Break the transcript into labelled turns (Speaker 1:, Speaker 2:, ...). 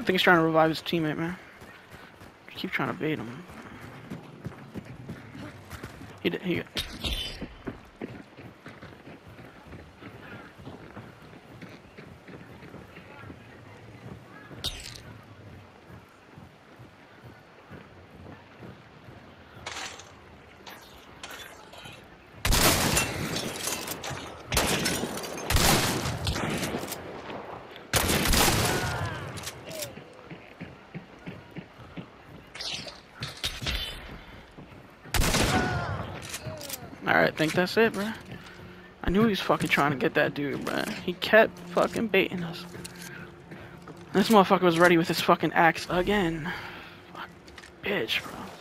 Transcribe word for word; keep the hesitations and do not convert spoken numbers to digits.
Speaker 1: think he's trying to revive his teammate, man. Keep trying to bait him. He did. He. Alright, I think that's it, bro. I knew he was fucking trying to get that dude, bro. He kept fucking baiting us. This motherfucker was ready with his fucking axe again. Fuck, bitch, bro.